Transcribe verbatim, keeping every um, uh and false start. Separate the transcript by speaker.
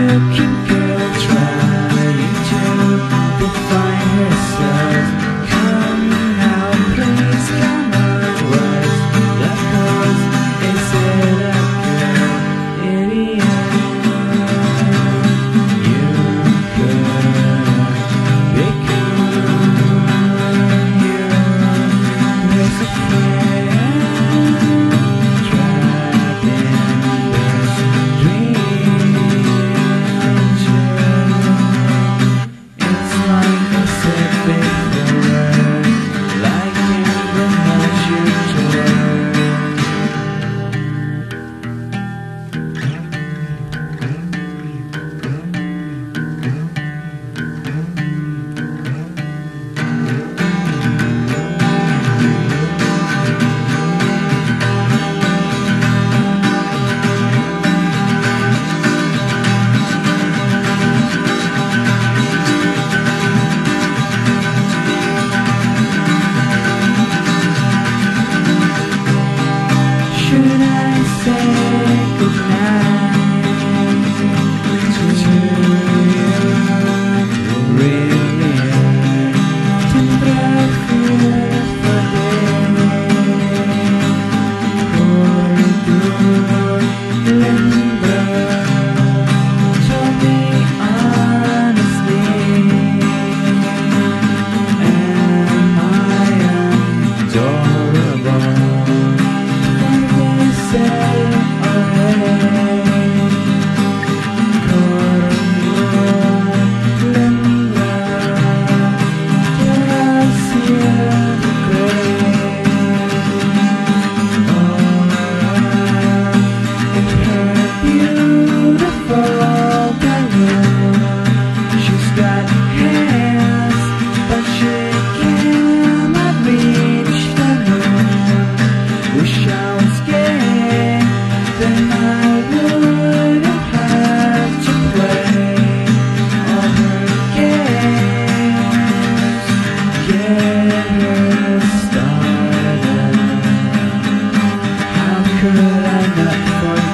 Speaker 1: looking girl trying to define herself. Come now, please come on. What's the cause? Is it a girl idiot? You could become you. There's a friend trapped in this dream. It's like I said before, like in the night you should I say goodnight to you? Really, tendrá fieles por tu lembrar. Tell me honestly, am I adorable? She's got hands, but she cannot reach the moon. Wish I was gay, then I wouldn't have to play all her games. Get her started. How could I not forget?